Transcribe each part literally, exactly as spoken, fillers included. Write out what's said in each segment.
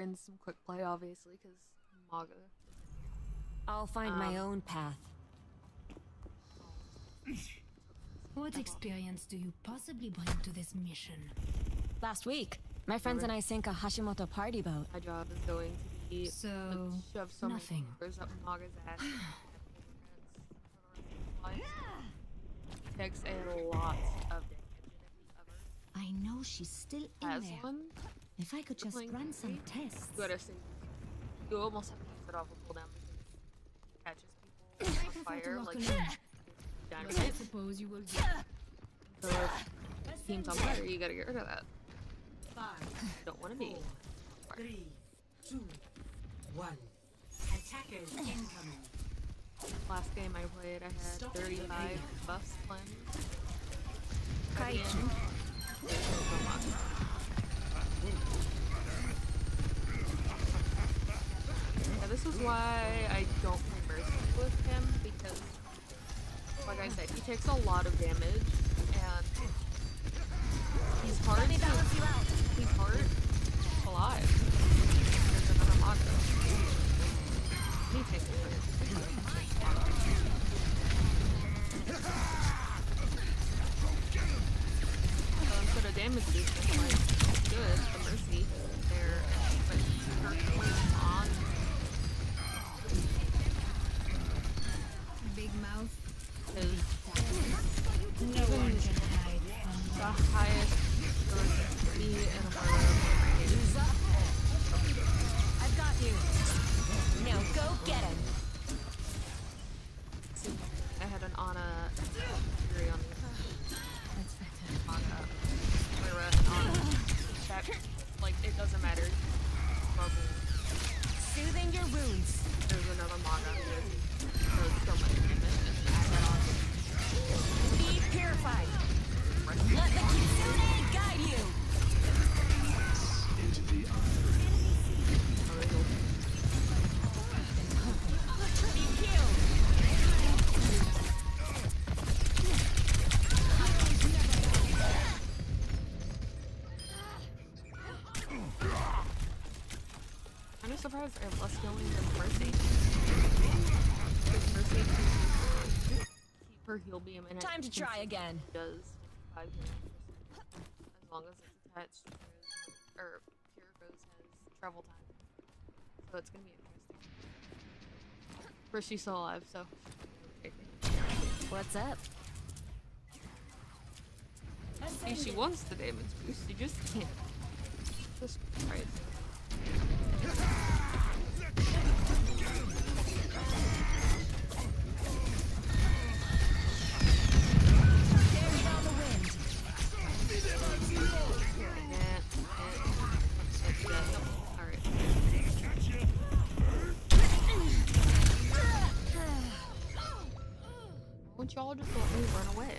and some quick play, obviously, because Maga. I'll find Um, my own path. What experience do you possibly bring to this mission? Last week, my friends and I sank a Hashimoto party boat. My job is going to be So, to shove so nothing. many burgers up Naga's ass. He takes a lot of damage, and if he ever I know she's still in has there. one, If I could just playing run some P C, tests. you gotta say you almost have to use it off a cooldown because he catches people on fire like I dynamite. suppose you will do. So if team's on fire, you gotta get rid of that. Five, You don't want to be. four, three, two, one. Attackers incoming. Last game I played, I had thirty-five buffs playing. By the Hi. end, there's no much. Yeah, this is why I don't play Mercy with him, because, like I said, he takes a lot of damage, and he's hard to, he's hard alive. There's another Mago. He takes it first. So instead of damage boosting, like, good, the Mercy, they're, but personally on. Big mouth. Is No one can hide from the highest speed in a murder. I've got you. Now go get him. I had an Ana Fury on me. That's better. Ana. Lyra and Ana. That, like, it doesn't matter. Bubble. Soothing your wounds. There's another Maga here. So it's so much damage. And add that on. Be purified. Let the Kitsune guide you. So it'll Be killed. I'm just surprised I have less healing than Mercy. Because Mercy can keep her heal beam in it. Time to try again. Does five healing as long as it's attached to his, or Kiriko's has travel time. So it's gonna be interesting. But she's still alive, so. What's up? See, she wants the damage boost, you just can't. Just crazy. Carried on the wind. Yeah, yeah. Alright. Won't y'all just let me run away?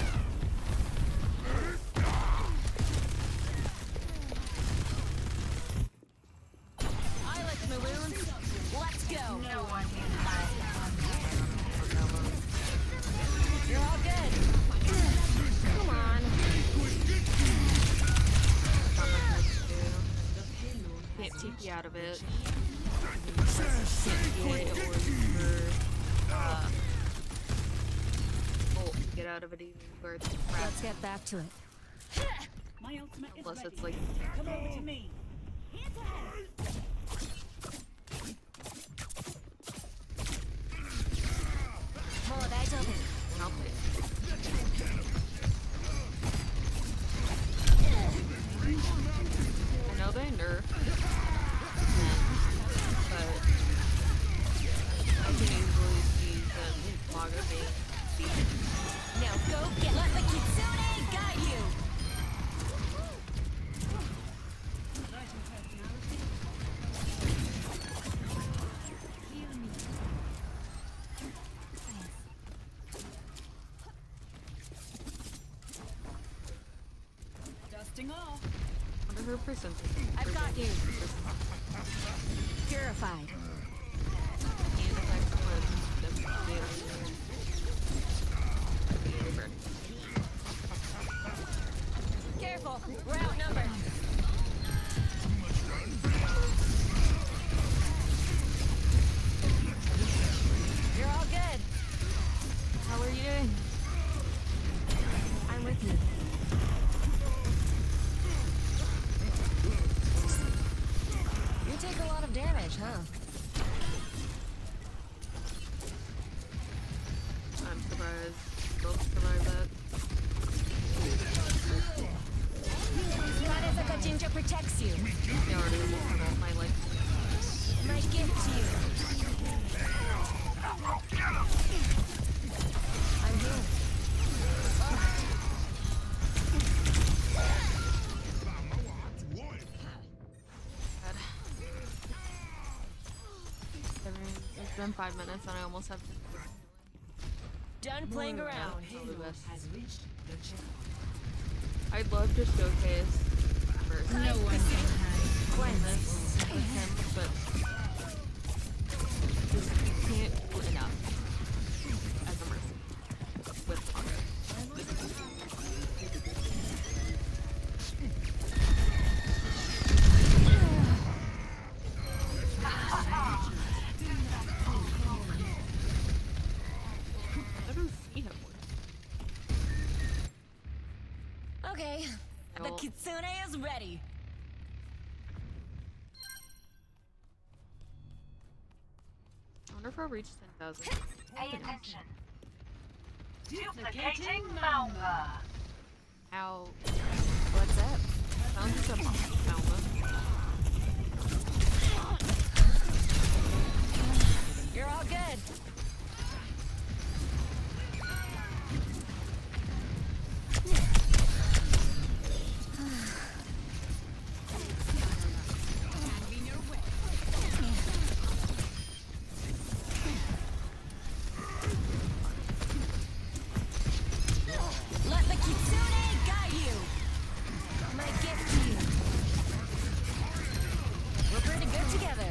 I like maroons. Let's go. No one You're all good. Come on. Can't T P out of it. Can't T A or for, uh, oh, get out of it even where it's crap. Let's get back to it. My ultimate is Unless ready. it's like, Come over to me. More daijoubu. I'll play it. I know they nerf them, but I can easily see them Maga being beat. Now go get. Let the Kitsune guide you. Dusting off. What are her percentage? I've got you. Purified. And excellent. Careful, we're outnumbered. You take a lot of damage, huh? I'm surprised. Don't survive that. Marisaka Ginger protects you. They already won all my like. My gift to you. I'm here. God. It's been five minutes and I almost have to. Done playing around. Halo has reached the checkpoint. I'd love to showcase first. No one can hide. Blindness with him, but just you can't do enough as a mercy with Congo. I don't see him. Okay, the No. kitsune is ready. I wonder if I'll reach ten thousand. Pay attention. Duplicating Malva. How? What's up? Sounds like a Malva. You're all good. Let the kitsune guide you. My gift to you. We're pretty good together.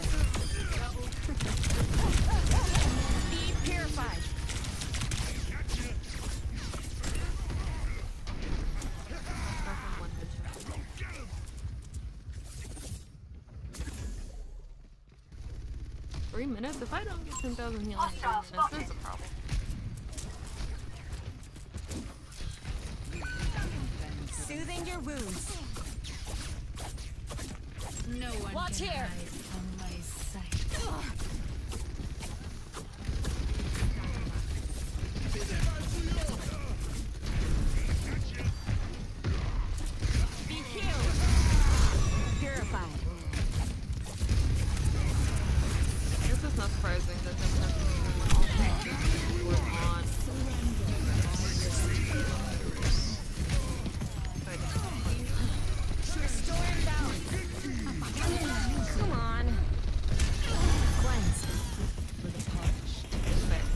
Be purified. Nothing one headshot. Three minutes? If I don't get ten thousand healing in three minutes, there's a problem. Soothing your wounds. No one Watch can here. hide from my sight. Be healed. Purified. I guess it's not surprising that them having all the were on. But Restore balance. Come on. Cleanse. With a touch. it's fair.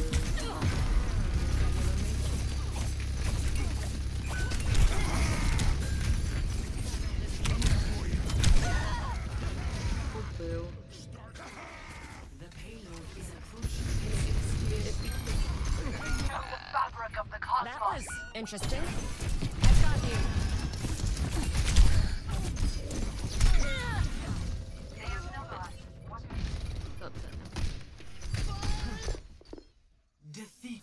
Oh, boo. The payload is approaching. Fabric of the That cosmos. was interesting. I've got you. There's no loss. It's upset now. Defeat.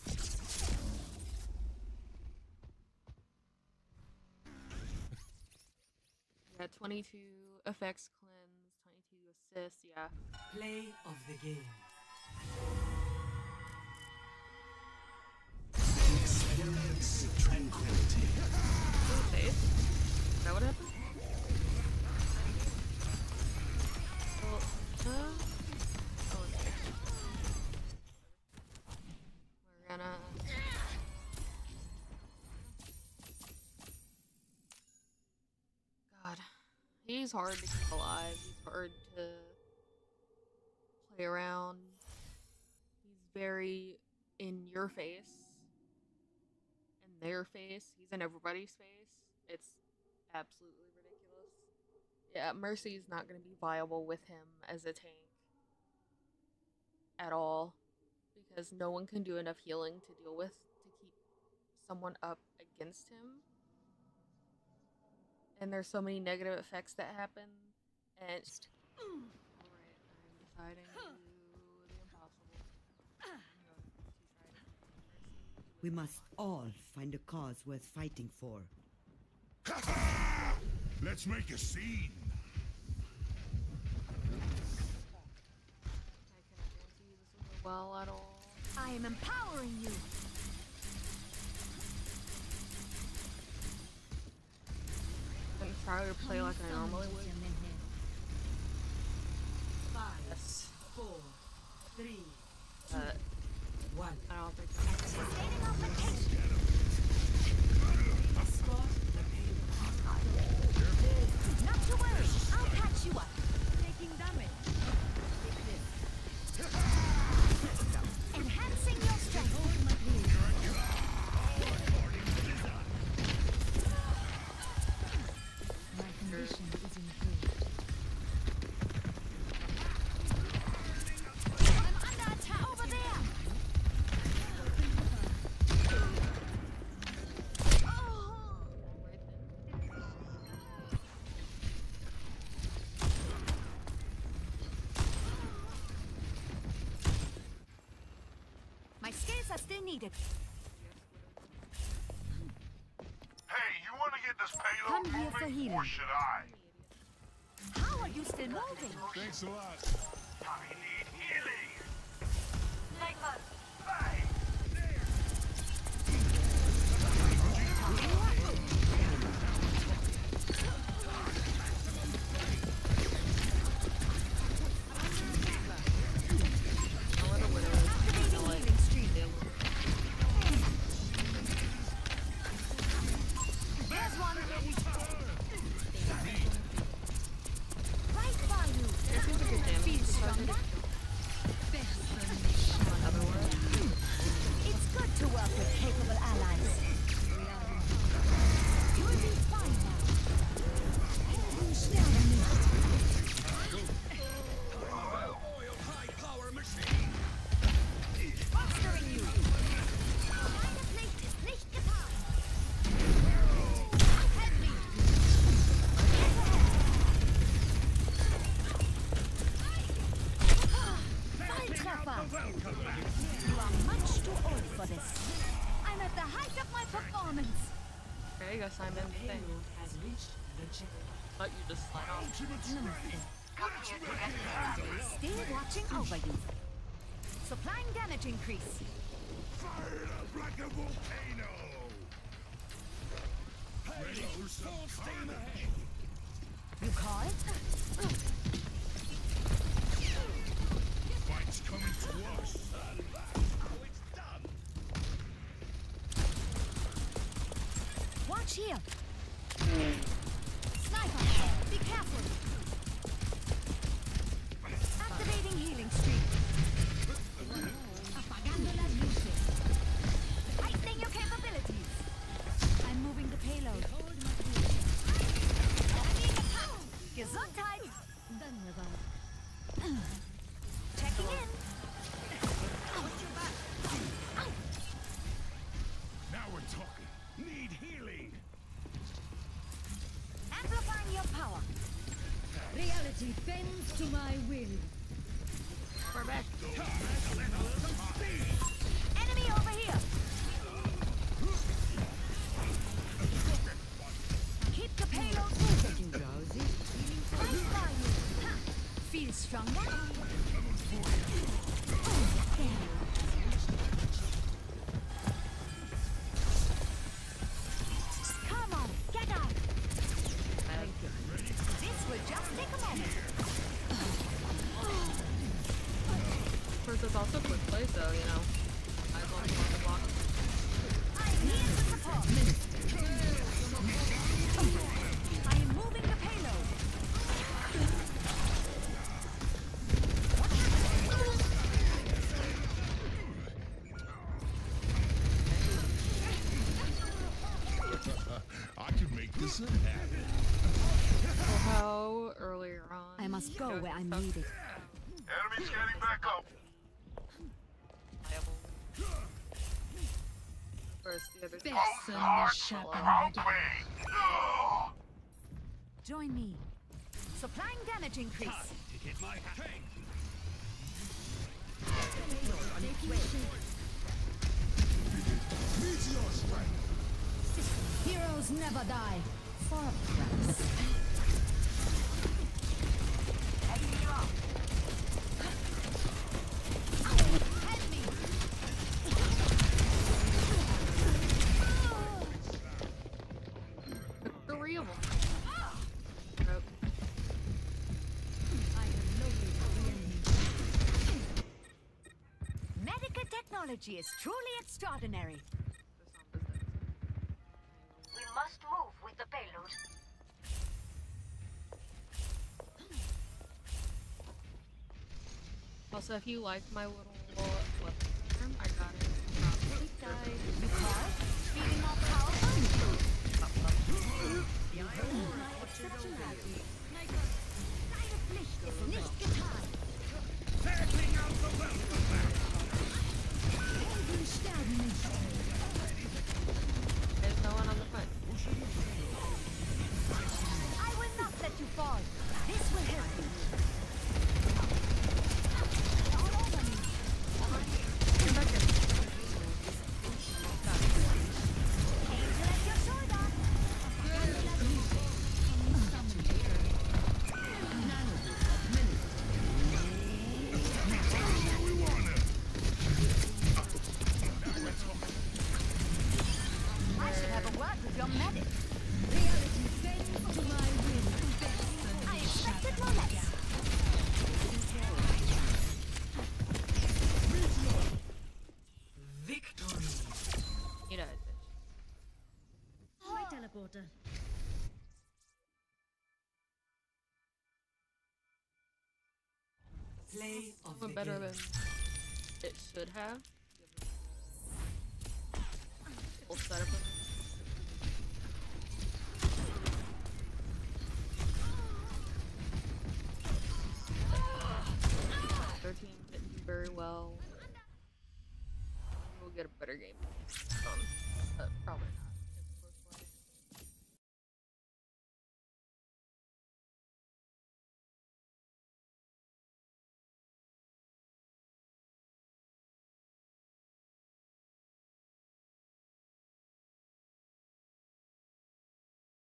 Yeah, twenty-two effects cleanse, twenty-two assists, yeah. Play of the game. Experience tranquility. Was it safe? Is that what happened? Well, uh, oh, okay. We're gonna... God. He's hard to keep alive. He's hard to play around. He's very in your face. In their face. He's in everybody's face. It's absolutely ridiculous. Yeah, Mercy's not going to be viable with him as a tank. At all. Because no one can do enough healing to deal with to keep someone up against him. And there's so many negative effects that happen. And it's alright, I'm deciding to do the impossible. I'm going to try to keep Mercy We must all find a cause worth fighting for. Let's make a scene. I cannot guarantee you this will go well at all. I am empowering you. I'm gonna try to play like I normally would. Five, Yes. four, three, But one. I don't think that's Sustaining application. Escort the payload. Not to worry. I'll patch you up. Taking damage. Enhancing your strength. My condition is improved. I'm under attack over there. Oh. My skills are still needed. Hey, you want to get this payload Come here for moving, healing. or should I? How are you still moving? Thanks a lot. I need healing. Sniper. Hey, Activating healing stream. There's one. Right by you. There's a good damage. Feel stronger? It's good to work with capable allies. You'll be fine now. Fostering you. Meine Pflicht ist nicht getan. Help me. Volltreffer. You are much too old for this. I'm at the height of my performance. There you go, Simon. Thing. Payload has reached the checkpoint. But you just slide on. Come here to get Still watching over you. Supplying damage increase. Fired up like a volcano. Ready for some steam ahead. You call? Fight's coming to us. Watch here. Sniper, be careful. Activating healing stream. Apagando las luces. Heightening your capabilities. I'm moving the payload. Being attacked. Gesundheit. Checking in. Now we're talking. Need healing. Amplifying your power. Reality bends to my will. We're back. Enemy over here. Keep the payload moving. Drowsy? Right by you. Ha. Feel stronger? Come on, get out. This will just take a moment. Of course, it's also a quick play, so, you know, might as well block the block. I'm here to support. I am moving the payload. I can make this a habit. Well, how earlier on? I must go you know, where I'm stuff needed. enemies getting back up. reliable. Whereas the other Besser Out way. Ugh. Join me. Supplying damage increase. To get my hat. Heroes never die. For a price. Taking you out. Help me! Three of them. Nope. I have located the enemy. Medical technology is truly extraordinary. We must move with the payload. Also, if you like my little weapon, I got it. Probably died. You call? Feeling more powerful? Deine Pflicht ist nicht getan. Setting out the welcome back. Helden sterben nicht. There's no one on the front. I will not let you fall. This will help you. All over me. Get back here. Angel at your shoulder. I should have a word with your medic. Reality bends to my will. I expected no less. Victory. You died, bitch. My teleporter. Play of the Went better game. than it should have. Full setup. Their team didn't do very well. We'll get a better game. Um, but probably not.